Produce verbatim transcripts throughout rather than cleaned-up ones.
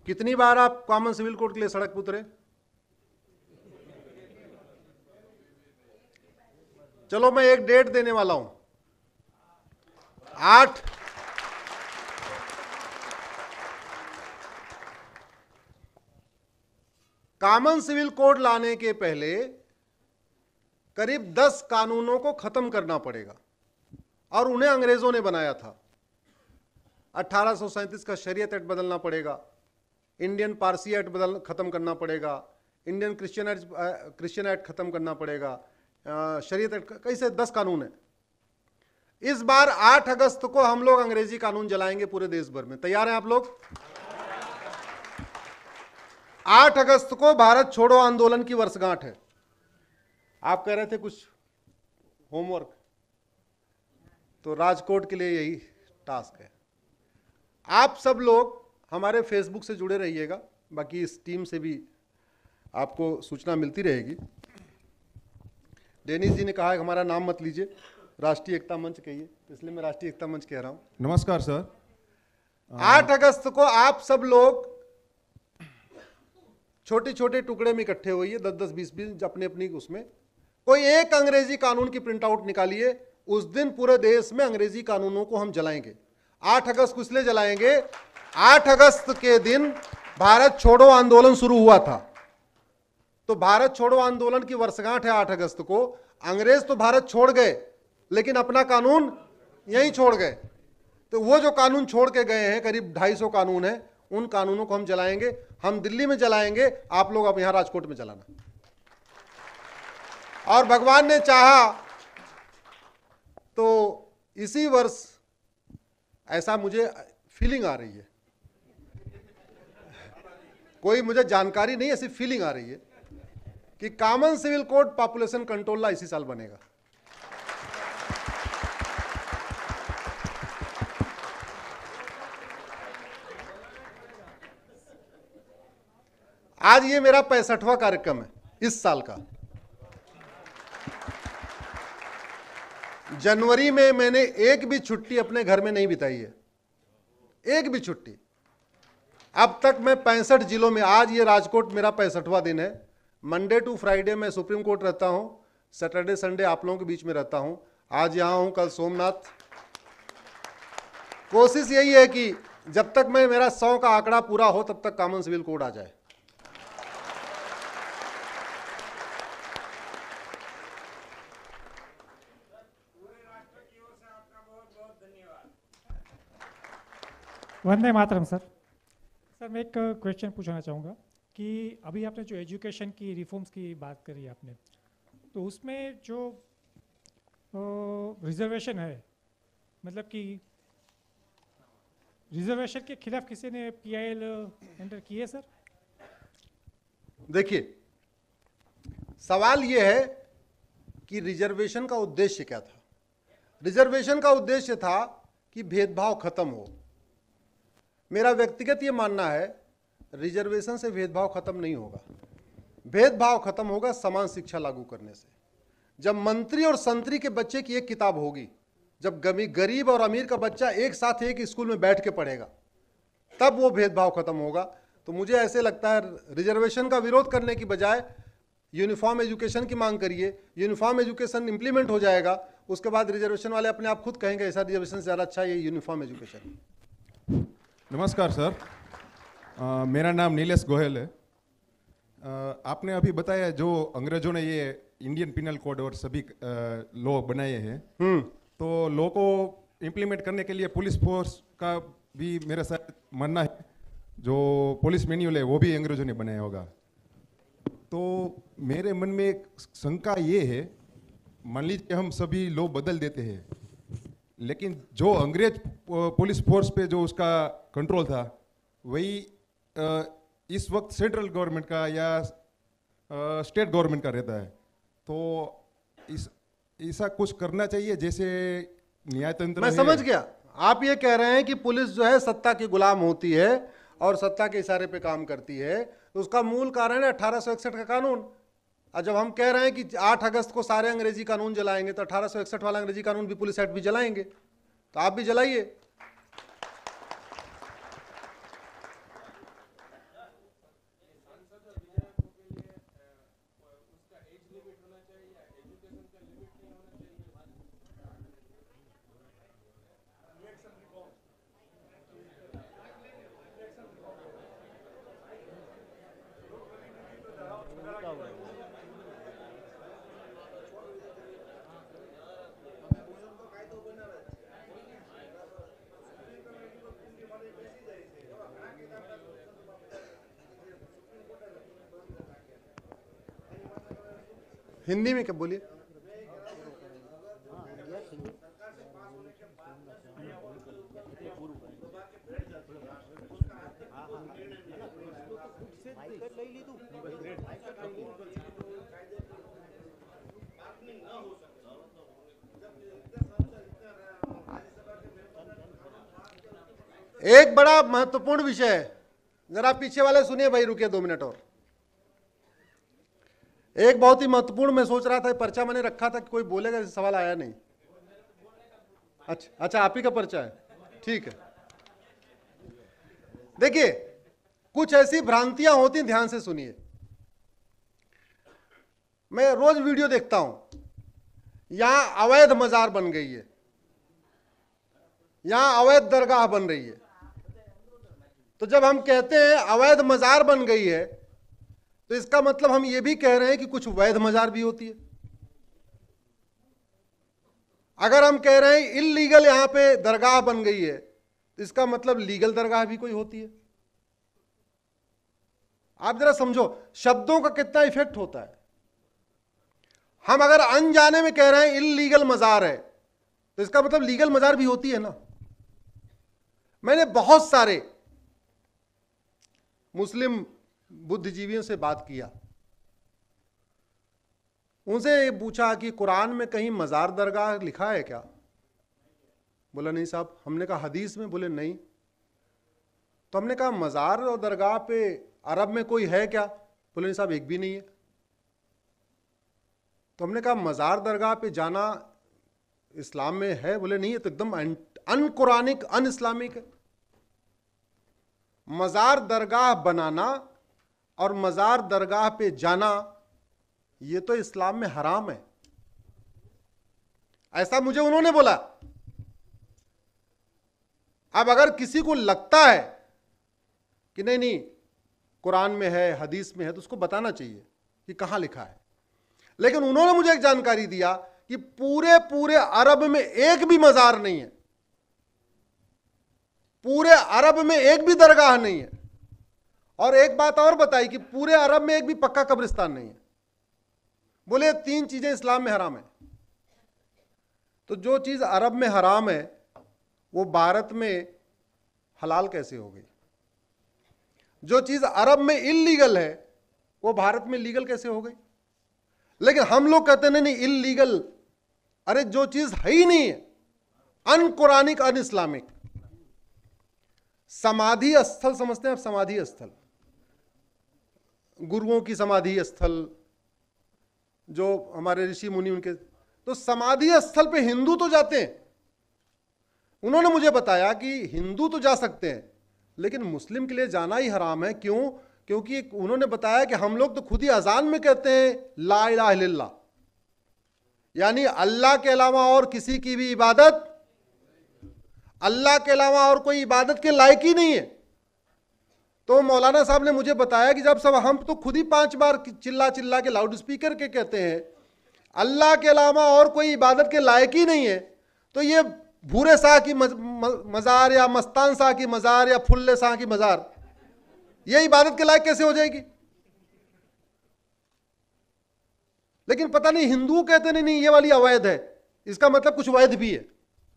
कितनी बार आप common civil code के लिए सड़क पर उतरे? चलो मैं एक डेट देने वाला हूं, आठ कॉमन सिविल कोड लाने के पहले करीब दस कानूनों को खत्म करना पड़ेगा और उन्हें अंग्रेजों ने बनाया था। अठारह सौ सैंतीस का शरीयत एक्ट बदलना पड़ेगा, इंडियन पारसी एक्ट बदल खत्म करना पड़ेगा, Indian Christian act Christian act खत्म करना पड़ेगा, शरीयत एक्ट, कैसे दस कानून है। इस बार आठ अगस्त को हम लोग अंग्रेजी कानून जलाएंगे पूरे देश भर में। तैयार हैं आप लोग? आठ अगस्त को भारत छोड़ो आंदोलन की वर्षगांठ है। आप कह रहे थे कुछ होमवर्क, तो राजकोट के लिए यही टास्क है। आप सब लोग हमारे फेसबुक से जुड़े रहिएगा, बाकी इस टीम से भी आपको सूचना मिलती रहेगी। डेनिस जी ने कहा है हमारा नाम मत लीजिए, राष्ट्रीय एकता मंच कहिए, इसलिए मैं राष्ट्रीय एकता मंच कह रहा हूं। नमस्कार सर। आठ अगस्त को आप सब लोग छोटे छोटे टुकड़े में इकट्ठे होइए, दस दस बीस बीस अपने अपनी उसमें कोई एक अंग्रेजी कानून की प्रिंट आउट निकालिए। उस दिन पूरे देश में अंग्रेजी कानूनों को हम जलाएंगे। आठ अगस्त को इसलिए जलाएंगे, आठ अगस्त के दिन भारत छोड़ो आंदोलन शुरू हुआ था, तो भारत छोड़ो आंदोलन की वर्षगांठ है आठ अगस्त को। अंग्रेज तो भारत छोड़ गए लेकिन अपना कानून यहीं छोड़ गए, तो वो जो कानून छोड़ के गए हैं, करीब ढाई सौ कानून है, उन कानूनों को हम जलाएंगे। हम दिल्ली में जलाएंगे, आप लोग अब यहां राजकोट में जलाना। और भगवान ने चाहा तो इसी वर्ष, ऐसा मुझे फीलिंग आ रही है, कोई मुझे जानकारी नहीं, ऐसी फीलिंग आ रही है कि common civil code population control ला इसी साल बनेगा। आज ये मेरा पैंसठवां कार्यक्रम है इस साल का। जनवरी में मैंने एक भी छुट्टी अपने घर में नहीं बिताई है, एक भी छुट्टी। अब तक मैं पैंसठ जिलों में, आज ये राजकोट मेरा पैंसठवां दिन है। मंडे टू फ्राइडे मैं सुप्रीम कोर्ट रहता हूं, सैटरडे संडे आप लोगों के बीच में रहता हूं। आज यहां हूं, कल सोमनाथ। कोशिश यही है कि जब तक मैं मेरा सौ का आंकड़ा पूरा हो तब तक कॉमन सिविल कोड आ जाए। वंदे मातरम सर। सर मैं एक क्वेश्चन पूछना चाहूँगा कि अभी आपने जो एजुकेशन की रिफॉर्म्स की बात करी आपने, तो उसमें जो रिजर्वेशन है, मतलब कि रिजर्वेशन के खिलाफ किसी ने पीआईएल एंटर की है सर? देखिए, सवाल यह है कि रिजर्वेशन का उद्देश्य क्या था। रिजर्वेशन का उद्देश्य था कि भेदभाव खत्म हो। मेरा व्यक्तिगत ये मानना है, रिजर्वेशन से भेदभाव खत्म नहीं होगा। भेदभाव खत्म होगा समान शिक्षा लागू करने से। जब मंत्री और संतरी के बच्चे की एक किताब होगी, जब गरीब और अमीर का बच्चा एक साथ एक स्कूल में बैठ के पढ़ेगा, तब वो भेदभाव खत्म होगा। तो मुझे ऐसे लगता है रिजर्वेशन का विरोध करने की बजाय यूनिफॉर्म एजुकेशन की मांग करिए। यूनिफॉर्म एजुकेशन इंप्लीमेंट हो जाएगा, उसके बाद रिजर्वेशन वाले अपने आप खुद कहेंगे ऐसा रिजर्वेशन से ज़्यादा अच्छा ये यूनिफॉर्म एजुकेशन। नमस्कार सर। आ, मेरा नाम नीलेश गोयल है। आ, आपने अभी बताया जो अंग्रेजों ने ये इंडियन पिनल कोड और सभी लॉ बनाए हैं, तो लॉ को इम्प्लीमेंट करने के लिए पुलिस फोर्स का भी मेरा साथ मानना है, जो पुलिस मैन्यूअल है वो भी अंग्रेजों ने बनाया होगा। तो मेरे मन में एक शंका ये है, मान लीजिए हम सभी लॉ बदल देते हैं, लेकिन जो अंग्रेज पुलिस फोर्स पे जो उसका कंट्रोल था वही इस वक्त सेंट्रल गवर्नमेंट का या स्टेट गवर्नमेंट का रहता है। तो इस ऐसा कुछ करना चाहिए जैसे न्यायतंत्र। मैं समझ गया, आप ये कह रहे हैं कि पुलिस जो है सत्ता की गुलाम होती है और सत्ता के इशारे पे काम करती है। तो उसका मूल कारण है अठारह सौ इकसठ का कानून। और जब हम कह रहे हैं कि आठ अगस्त को सारे अंग्रेजी कानून जलाएंगे, तो अठारह सौ इकसठ वाला अंग्रेजी कानून भी, पुलिस एक्ट भी जलाएंगे। तो आप भी जलाइए। हिंदी में क्या बोलिए? एक बड़ा महत्वपूर्ण विषय है, जरा पीछे वाले सुनिए भाई, रुकिए दो मिनट और। एक बहुत ही महत्वपूर्ण, मैं सोच रहा था पर्चा मैंने रखा था कि कोई बोलेगा, सवाल आया नहीं। अच्छा अच्छा, आप ही का पर्चा है, ठीक है। देखिए, कुछ ऐसी भ्रांतियां होती, ध्यान से सुनिए। मैं रोज वीडियो देखता हूं, यहां अवैध मजार बन गई है, यहां अवैध दरगाह बन रही है। तो जब हम कहते हैं अवैध मजार बन गई है, तो इसका मतलब हम ये भी कह रहे हैं कि कुछ वैध मजार भी होती है। अगर हम कह रहे हैं इल्लीगल यहां पे दरगाह बन गई है, तो इसका मतलब लीगल दरगाह भी कोई होती है। आप जरा समझो शब्दों का कितना इफेक्ट होता है। हम अगर अनजाने में कह रहे हैं इल्लीगल मजार है, तो इसका मतलब लीगल मजार भी होती है ना। मैंने बहुत सारे मुस्लिम बुद्धिजीवियों से बात किया, उनसे पूछा कि कुरान में कहीं मजार दरगाह लिखा है क्या? बोला नहीं साहब। हमने कहा हदीस में? बोले नहीं। तो हमने कहा मजार और दरगाह पे अरब में कोई है क्या? बोले नहीं साहब, एक भी नहीं है। तो हमने कहा मजार दरगाह पे जाना इस्लाम में है? बोले नहीं, है तो एकदम अनकुरानिक, अन इस्लामिक है। मजार दरगाह बनाना और मजार दरगाह पे जाना, ये तो इस्लाम में हराम है, ऐसा मुझे उन्होंने बोला। अब अगर किसी को लगता है कि नहीं नहीं कुरान में है, हदीस में है, तो उसको बताना चाहिए कि कहां लिखा है। लेकिन उन्होंने मुझे एक जानकारी दिया कि पूरे पूरे अरब में एक भी मजार नहीं है, पूरे अरब में एक भी दरगाह नहीं है, और एक बात और बताई कि पूरे अरब में एक भी पक्का कब्रिस्तान नहीं है। बोले तीन चीजें इस्लाम में हराम है। तो जो चीज अरब में हराम है वो भारत में हलाल कैसे हो गई? जो चीज अरब में इल्लीगल है वो भारत में लीगल कैसे हो गई? लेकिन हम लोग कहते नहीं नहीं इल्लीगल। अरे जो चीज है ही नहीं है, अनकुरानिक, अन इस्लामिक। समाधि स्थल समझते हैं आप? समाधि स्थल, गुरुओं की समाधि स्थल, जो हमारे ऋषि मुनि उनके, तो समाधि स्थल पे हिंदू तो जाते हैं। उन्होंने मुझे बताया कि हिंदू तो जा सकते हैं, लेकिन मुस्लिम के लिए जाना ही हराम है। क्यों? क्योंकि उन्होंने बताया कि हम लोग तो खुद ही अजान में कहते हैं ला इलाहा इल्लल्लाह, यानी अल्लाह के अलावा और किसी की भी इबादत, अल्लाह के अलावा और कोई इबादत के लायक ही नहीं है। तो मौलाना साहब ने मुझे बताया कि जब सब हम तो खुद ही पांच बार चिल्ला चिल्ला के लाउड स्पीकर के कहते हैं अल्लाह के अलावा और कोई इबादत के लायक ही नहीं है, तो ये भूरे शाह की मज, मजार या मस्तान शाह की मजार या फुल्ले शाह की मजार, ये इबादत के लायक कैसे हो जाएगी? लेकिन पता नहीं हिंदू कहते नहीं नहीं ये वाली अवैध है, इसका मतलब कुछ वैध भी है।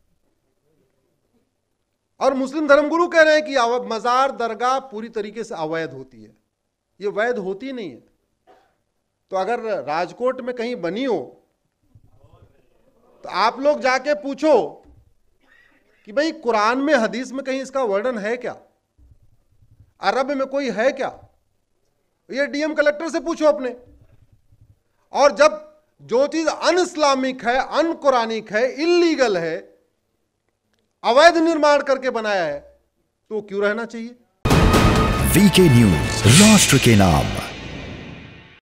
और मुस्लिम धर्मगुरु कह रहे हैं कि मजार दरगाह पूरी तरीके से अवैध होती है, ये वैध होती नहीं है। तो अगर राजकोट में कहीं बनी हो तो आप लोग जाके पूछो कि भाई कुरान में, हदीस में कहीं इसका वर्णन है क्या? अरब में कोई है क्या? ये डीएम कलेक्टर से पूछो अपने। और जब जो चीज अन इस्लामिक है, अन कुरानिक है, इल्लीगल है, अवैध निर्माण करके बनाया है, तो क्यों रहना चाहिए? वीके न्यूज, राष्ट्र के नाम।